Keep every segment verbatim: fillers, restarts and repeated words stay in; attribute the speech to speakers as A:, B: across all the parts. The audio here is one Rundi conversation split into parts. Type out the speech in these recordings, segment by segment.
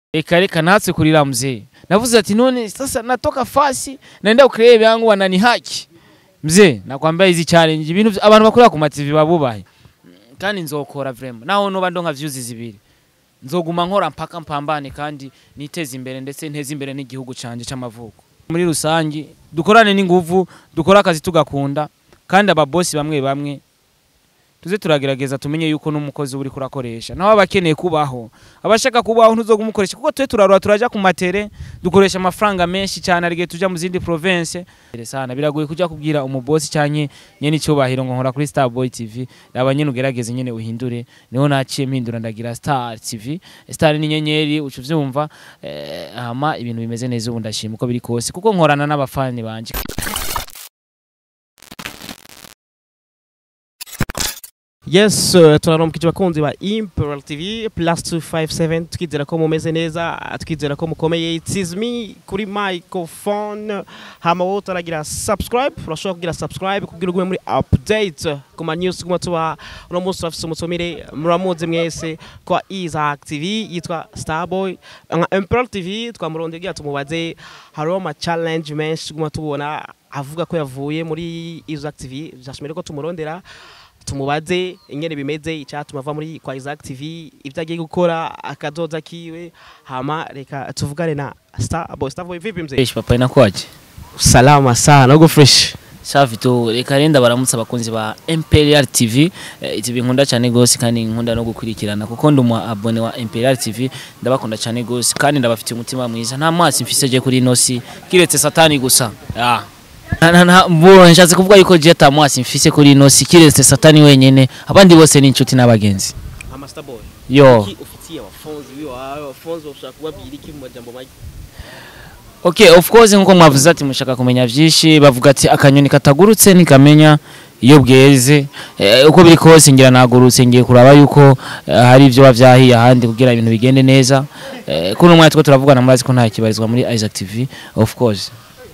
A: Eka reka natse kurira mzee. Navuze ati none sasa natoka fasi naenda ukrebe yangu wanani haki. Mzee nakwambia hizi challenge ibintu abantu bakorera ku ma T V babubahe. Kandi nzokora vraiment. Naho no bandonka views zibiri. Nzoguma nkora mpaka mpambane kandi niteze imbere ndetse nteze imbere n'igihugu canje c'amavuko. Muri rusangi dukorane n'inguvu, dukora akazi tugakunda kandi ababosi bamwe bamwe tuze turagerageza tumenye yuko n'umukozi uri kurakoresha naho abakeneye kubaho abashaka kubaho ntuzogumukoresha kuko twe turarura turaja ku matere dukoresha amafaranga menshi cyane arige tuja mu zindi province sana biragoye kujya kubwira umubosi cyanye nyene icyo bahiro ngo nkora kuri Starboy T V abanyene ugerageze nyene uhindure niho naciye mpindura ndagira Star T V Star ni nyenyeri ucuvyumva eh, ama ibintu bimeze neza ubu ndashima uko biri kose kuko nkorana n'abafani banje.
B: Yes, uh, tunaromkije bakunzi ba Imperialtv plus two five seven tukizera ko mumeze neza tukizera ko mukomeye. It is me kuri microphone hama wote aragira subscribe urashobora kugira subscribe kugira ugume muri update ku ma news kuma tuba uno munsi afise umutomire muramuze mwese kwa Isaac T V yitwa Starboy Imperialtv twamurondegera tumubaze haro ma challenge menshi kuma tubona avuga ko yavuye muri Isaac T V byashimire ko tumurondera tumubaze ingene bimeze icyatuma ava muri kwa Isaac T V ibyagiye gukora akazoza kiwe hama reka tuvugane na Starboy. Starboy vipi mzee?
A: Fresh papa inakwaje?
B: Salama sana ugo fresh.
A: Safi to reka renda baramutsa abakunzi ba Imperialtv iti binkunda cyane gose kandi nkunda no gukurikirana kuko ndumwa abone wa Imperialtv ndabakunda cyane gose kandi ndabafitiye umutima mwiza nta mwasi mfise je kuri nosi kiretse satani gusa. Ah na na mbo nshatse kuvuga yuko je tamwasi mfise kuri no sikiretse satani wenyene abandi bose ni inshuti n'abagenzi.
B: Ama Starboy
A: yo
B: ufitiye abafonzi biyo abafonzi bashaka kubabwira iki mu majambo make?
A: Okay, of course nko mwavuze ati mushaka kumenya byinshi bavuga ati akanyoni katagurutse nikamenya iyo bweze eh, uko biri kose ngira nagurutse ngiye kuraba yuko eh, hari ivyo bavyahiye ahandi kugira ibintu bigende neza eh, kuno mwanya two turavugana murazi ko nta kibarizwa muri Isaac T V of course.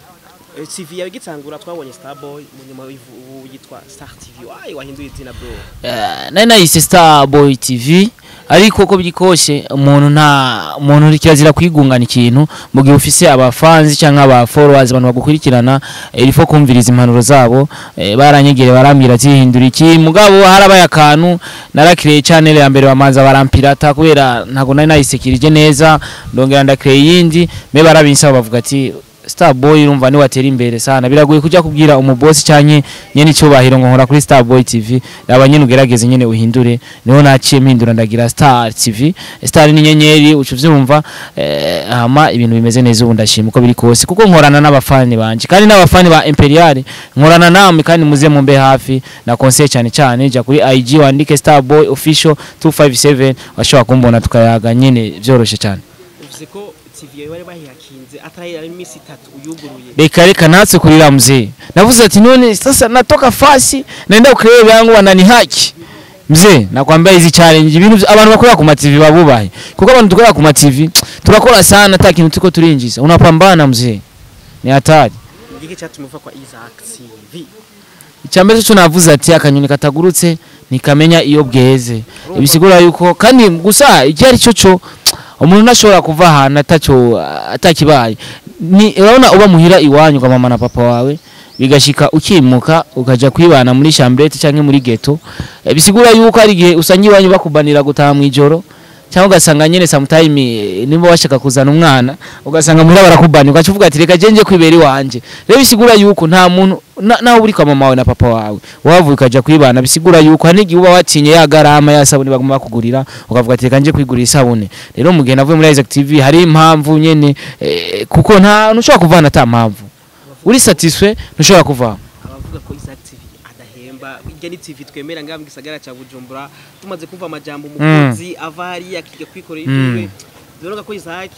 B: T V yawe gitangura twabonye Starboy munyuma yitwa Star T V wayi wahinduye izina bro.
A: Eh nari nayise Starboy T V ariko ko byikoshe umuntu nta umuntu uri kirazira kwigungana ikintu mu gihe ufise abafanzi cyangwa aba followers abantu bagukurikirana irifo kumviriza impanuro zabo e, baranyegere barambira ati hindura iki mugabo harabaye akantu narakireye channel ya mbere bamanza barampirata kubera ntago nari nayisekirije neza ndongera ndakireye yindi me barabinsaba bavuga ati Starboy urumva ni watera imbere sana biragoye kujya kubwira umubosi cyanye nyene icyo bahiro ngo nkora kuri Starboy T V abanyene ugerageze nyene uhindure niho naciye mpindura ndagira Star T V Star ni nyenyeri ucuvyumva eh, ama ibintu bimeze neza ubu ndashima uko biri kose kuko nkorana n'abafani banje kandi n'abafani ba Imperial nkorana namwe kandi muze mumbe hafi na conseil cyane cyane ja kuri I G wandike Starboy official two five seven washobora kumbona tukayaga nyene byoroshe cyane.
B: Uvuze ko T V yawe bahiyakinze atari ari imisi itatu uyuguruye.
A: Reka reka natse kurira mzee. Navuze ati none sasa natoka fasi naenda ukrebe yangu wanani haki. Mzee nakwambia hizi challenge ibintu abantu bakorera ku ma T V babubahe kuko abantu dukorera ku ma T V turakora sana atakintu tuko turinjiza unapambana mzee ni hatari.
B: Ngike cyatumuva kwa Isaac T V.
A: Icyambere cyo navuze ati akanyoni katagurutse nikamenya iyo bweze ibisigura yuko kandi gusa icyari cyo cyo umuntu nashobora kuva hana atacho atakibaye ni urabona uba muhira iwanyu kwa mama na papa wawe bigashika ukimuka ukaja kwibana muri chambrette cyangwa muri ghetto e, bisigura yuko ari gihe usanyi iwanyu bakubanira gutaha mu ijoro cyangwa ugasanga nyene sometime nimba washaka kuzana umwana ugasanga muhira barakubana ugacuvuga ati reka jenje kwibera iwanje rero bisigura yuko nta muntu nawe na uri kwa mama wawe na papa wawe wavuye ukaja kwibana bisigura yuko hanigi uba watinye ya garama ya sabuni baguma bakugurira ukavuga ati reka nje kwigurira isabune rero mu gihe navuye muri Isaac T V hari impamvu nyene eh, kuko nta nushobora kuvana ta mpamvu uri satisfait nushobora kuva
B: abavuga ko Isaac T V adahemba ijya ni T V twemera ngam gisagara cya Bujumbura tumaze kumva amajambo umukozi ava hari akiga kwikorera igiwe Donoga ko Isaac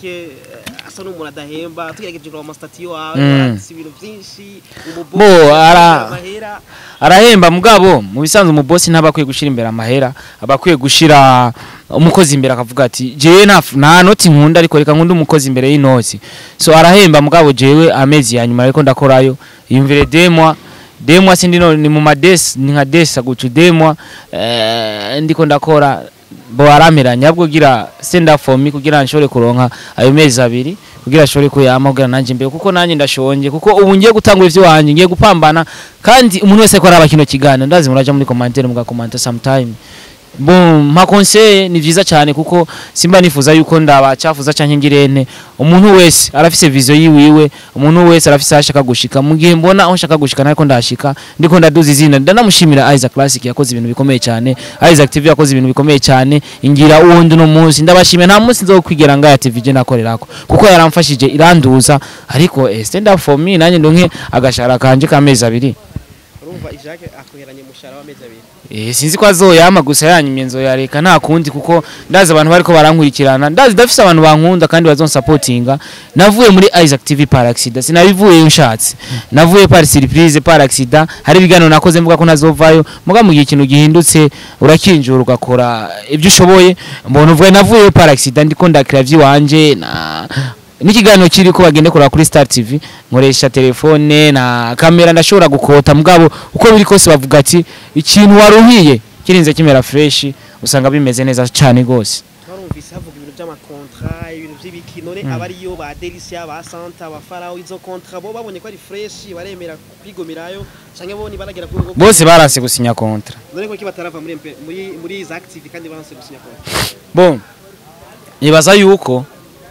B: asa n'umuntu adahemba tugerageje ku mastatiyo awe ibintu byinshi
A: bo ara arahemba mugabo mu bisanzwe mu boss ntabakwiye gushira imbere amahera abakwiye gushira umukozi imbere akavuga ati jewe nta noti nkunda ariko reka nkunda umukozi imbere y'inoti so arahemba mugabo jewe amezi yanyuma ariko ndakorayo yumvire demwa demwa sindi no ni mu madesi ni nka desa gucu demwa ndiko ndakora bo arameranya ahubwo gira stand up for me kugira nshobore kuronka ayo mezi abiri kugira ashobore kuyama kugira nanje mbere kuko nanje ndashonje kuko ubu ngiye gutangura ivyo wanje ngiye gupambana kandi umuntu wese ko araba kino kigana ndazi muraja muri commentaire muga commenter sometime bon ma conseil ni vyiza cyane kuko simba nifuza yuko ndabacafuza canke ngirene umuntu wese arafise vision yiwiwe umuntu wese arafise ashaka gushika mu gihe mbona aho nshaka gushika nariko ndashika ndiko ndaduza izina ndanamushimira Isaac Classic yakoze ibintu bikomeye cyane Isaac T V yakoze ibintu bikomeye cyane ingira uwundi no munsi ndabashimira nta munsi nzokwigera ngaya T V je nakorerako kuko yaramfashije iranduza ariko eh, stand up for me nanye ndonke agashara kanje kamezi abiri
B: urumva Isaac akoheranye mushara wa mezi abiri
A: Eh sinzi ko azoyama gusa yanyimye nzoyareka nta kundi kuko ndazi abantu bariko barankurikirana ndazi dafise abantu bankunda kandi bazon supportinga navuye muri Isaac T V par accident sinabivuye nshatse navuye par surprise par accident hari bigano nakoze mvuga ko nazovayo muga mu gihe ikintu gihindutse urakinjura ugakora ibyo ushoboye mbona uvuye navuye par accident ndiko ndakira vyi wanje na nikigano kiri ko bagende kora kuri Star T V nkoresha telefone na kamera ndashobora gukota mugabo uko biri kose bavuga ati ikintu waruhiye kirinze kimera fresh usanga bimeze neza cyane gose
B: twarumvise havuga ibintu by'ama contrat ibintu by'ibikino ne abariyo ba Delicia ba Santa ba Farao izo contrat bo babonye ko ari fresh baremera kwigomirayo canke bo ni baragera ku
A: bose baranse gusinya contrat
B: none ko kibatarava muri muri muri Active kandi baranse gusinya contrat
A: bon nibaza yuko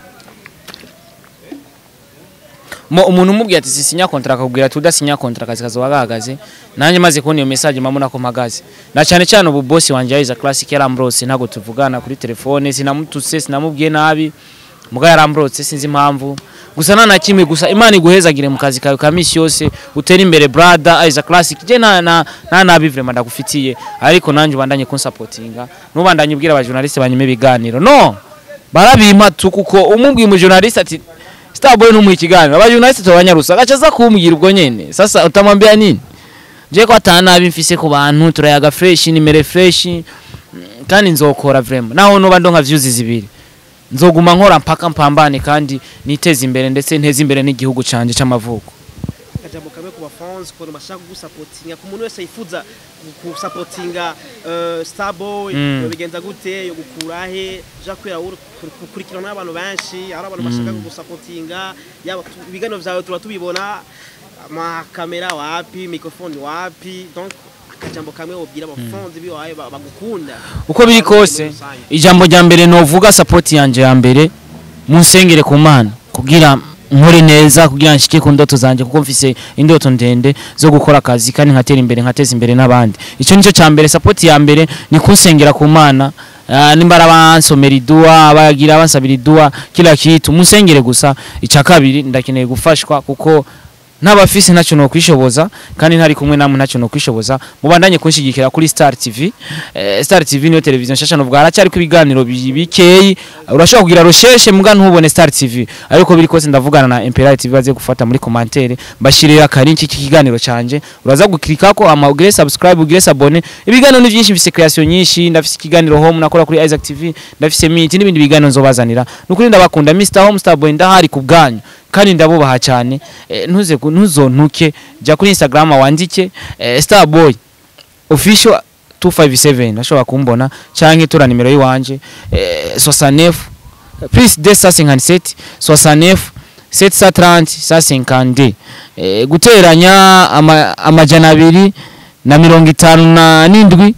A: mo umuntu umubwiye ati sisinya contract akubwira tudasinya contract kazi kazo bagahagaze nanje maze kubona iyo message mamuna ko mpagaze na cyane cyane ubu boss wanje Isaac Classic yarambrose ntago tuvugana kuri telefone sinamutuse sinamubwiye nabi muga yarambrose sinzi impamvu gusa nana kimwe gusa Imana iguhezagire mu kazi kawe ka misi yose utera imbere brother Isaac Classic je na na nabi vraiment ndagufitiye ariko nanje ubandanye ko supportinga nubandanye ubwira aba journaliste banyime biganiro no barabima tukuko umubwiye mu journaliste ati Starboy no mu ikiganiro abajournaliste tobanyarusa gacaza kumbwira ubwo nyene sasa utamwambia nini je ko atana bimfise ku bantu turayaga fresh ni mere fresh kandi nzokora vraiment naho no bandonka views zibiri nzoguma nkora mpaka mpambane kandi niteze imbere ndetse nteze imbere n'igihugu canje c'amavuko
B: akajambo kamwe ku bafans ko bashaka gusupportinga ku muntu wese yifuza gusupportinga uh, Starboy mm. bigenza gute yo gukurahe ja kwera kurikirana n'abantu benshi ari abantu bashaka mm. gusupportinga yaba bigano vyawe tuba tubibona ama kamera wapi microphone wapi donc akajambo kamwe obwira abafans mm. biwaye bagukunda
A: uko biri kose ijambo rya mbere novuga support yanje ya mbere munsengere ku Mana kugira nkore neza kugira nshike ku ndoto zanje kuko mfise indoto ndende zo gukora akazi kandi nkatera imbere nkateza imbere n'abandi ico nico ca mbere support ya mbere ni kunsengera ku Mana nimbara bansomera idua abagira abansabira idua kila kitu munsengere gusa ica kabiri ndakeneye gufashwa kuko ntabafise ntacyo no kwishoboza kandi ntari kumwe namwe ntacyo no kwishoboza mubandanye kunshigikira kuri Star T V eh, Star T V niyo television shashano bwara cyari ku biganiro bikeyi urashobora kugira recherche muga ntubone Star T V ariko biri kose ndavugana na Imperialtv baze gufata muri commentaire bashirira karinki iki kiganiro canje uraza gukirika ko ama ugire subscribe ugire abone ibiganiro ni byinshi mfise creation nyinshi ndafise ikiganiro home nakora kuri Isaac T V ndafise meet n'ibindi biganiro nzobazanira nukuri ndabakunda Mister Home Starboy ndahari ku bwanyu kandi ndabubaha cyane eh, ntuze ntuzontuke jya kuri Instagram wandike eh, Starboy official two five seven ashobora kumbona canke tura nimero yiwanje eh, soixante-neuf plus deux cent cinquante-sept soixante-neuf sept cent trente cent cinquante eh, guteranya amajana abiri na mirongo itanu na n'indwi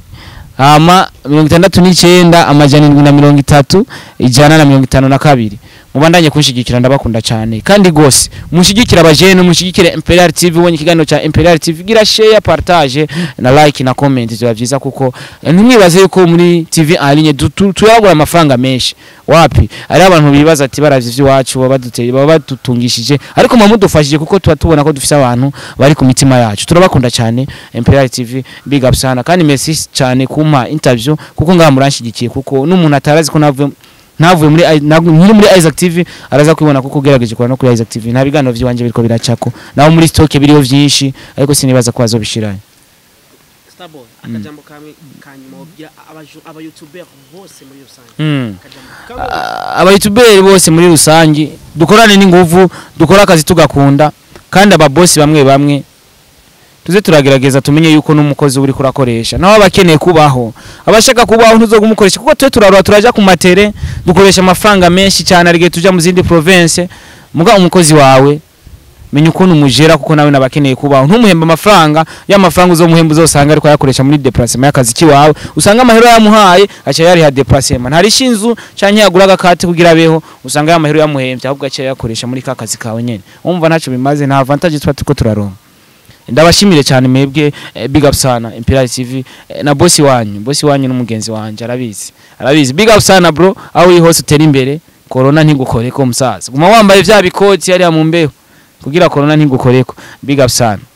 A: ama mirongo itandatu n'icenda amajana indwi na mirongo itatu ijana na mirongo itanu na kabiri mubandanye kunshigikira ndabakunda cyane kandi gose mushigikira abajene mushigikire Imperialtv wonye kiganiro cha Imperialtv gira share partage na like na comment byo byiza kuko ntimwibaze yuko muri T V alinye tuyagura amafaranga menshi wapi ari abantu bibaza ati baravye iwacu babaduteye babadutungishije ariko mamudufashije kuko tuba tubona ko dufise abantu bari ku mitima yacu turabakunda cyane Imperialtv big up sana kandi merci cyane kuma interview kuko ngaha muranshyigikiye kuko n'umuntu atarazi ko navuye navuye muri nkiri muri Isaac T V araza kwibona kuko gerageje kwa no kuri Isaac T V nta biganiro by'iwanje biriko biracako naho muri stock biriho byinshi ariko sinibaza ko bazobishiranye
B: Starboy akajambo kamwe kanyuma obwira aba YouTuber bose muri rusange
A: aba YouTuber bose muri rusange dukorane n'inguvu dukora akazi tugakunda kandi aba boss bamwe bamwe tuze turagerageza tumenye yuko n'umukozi uri kurakoresha nawe abakeneye kubaho abashaka kubaho ntuzogumukoresha kuko twe turarura turaja ku matere dukoresha amafaranga menshi cyane arige tuja mu zindi province muga umukozi wawe menya ukuntu umujera kuko nawe nabakeneye kubaho ntumuhemba amafaranga y'amafaranga uzomuhemba uzosanga ariko yakoresha muri déplacement y'akazi kiwawe usanga amahero yamuhaye acha yari ha déplacement ntari shinzu canke yaguraga kati kugira beho usanga y'amahero yamuhemvye ahubwo acha yakoresha muri ka kazi kawe nyene umva naco bimaze nta advantage twa tuko turaronka ndabashimire cyane mwebwe eh, big up sana Imperialtv eh, na boss wanyu boss wanyu n'umugenzi wanje arabizi arabizi big up sana bro aho uri hose utera imbere corona ntigukoreko musaza guma wambaye vya bikoti yari mu mbeho kugira corona ntigukoreko big up sana